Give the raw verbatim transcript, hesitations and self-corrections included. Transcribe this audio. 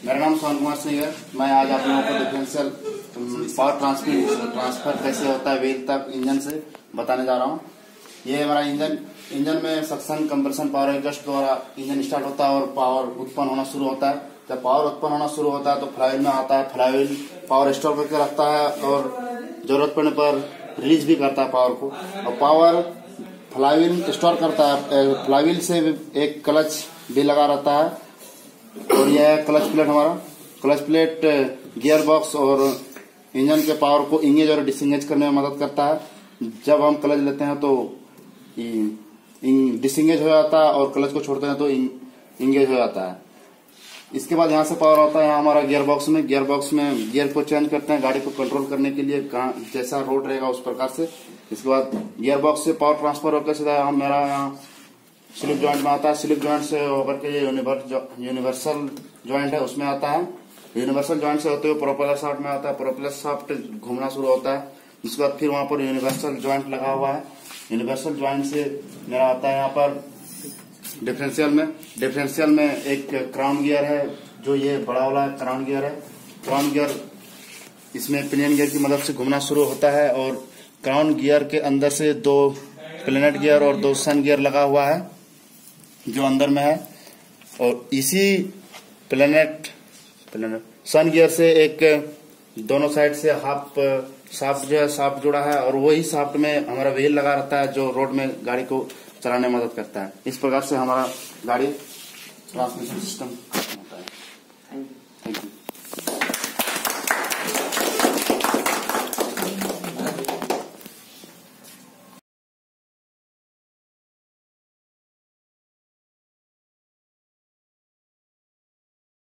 मेरा नाम सोहन कुमार सिंह है। मैं आज आप लोगों को डिफरेंशियल पावर ट्रांसफर ट्रांसफर कैसे होता है व्हील तक इंजन से बताने जा रहा हूँ। ये हमारा इंजन इंजन में सक्शन कंप्रेशन पावर एडजस्ट द्वारा इंजन स्टार्ट होता है और पावर उत्पन्न होना शुरू होता है। जब पावर उत्पन्न होना शुरू होता है तो फ्लाईव्हील में आता है। फ्लाईव्हील पावर स्टोर करके रखता है और जरूरत पड़ने पर रिलीज भी करता है पावर को। और पावर फ्लाईव्हील स्टोर करता है। फ्लाईव्हील से एक क्लच भी लगा रहता है और यह है क्लच प्लेट। हमारा क्लच प्लेट गियर बॉक्स और इंजन के पावर को इंगेज और डिसंगेज करने में मदद करता है। जब हम क्लच लेते हैं तो डिसंगेज हो जाता है और क्लच को छोड़ते हैं तो इंगेज हो जाता है। इसके बाद यहाँ से पावर आता है यहाँ हमारा गियर बॉक्स में। गियर बॉक्स में गियर को चेंज करते हैं गाड़ी को कंट्रोल करने के लिए, जैसा रोड रहेगा उस प्रकार से। इसके बाद गियर बॉक्स से पावर ट्रांसफर होकर सीधा हम मेरा यहाँ स्लिप जॉइंट में आता है। स्लिप जॉइंट से होकर के ये यूनिवर्सल जॉइंट है उसमें आता है। यूनिवर्सल जॉइंट से होते हुए प्रोपेलर शाफ्ट में आता है। प्रोपेलर शाफ्ट घूमना शुरू होता है। उसके बाद फिर वहां पर यूनिवर्सल जॉइंट लगा हुआ है। यूनिवर्सल जॉइंट से मेरा आता है यहाँ पर डिफरेंशियल में। डिफरेंशियल में एक क्राउन गियर है, जो ये बड़ा वाला क्राउन गियर है। क्राउन गियर इसमें पिनियन गियर की मदद से घूमना शुरू होता है और क्राउन गियर के अंदर से दो प्लेनेट गियर और दो सन गियर लगा हुआ है जो अंदर में है। और इसी प्लेनेट प्लेनेट सन गियर से एक दोनों साइड से हाफ शाफ्ट जो है शाफ्ट जुड़ा है और वही शाफ्ट में हमारा व्हील लगा रहता है जो रोड में गाड़ी को चलाने में मदद करता है। इस प्रकार से हमारा गाड़ी ट्रांसमिशन सिस्टम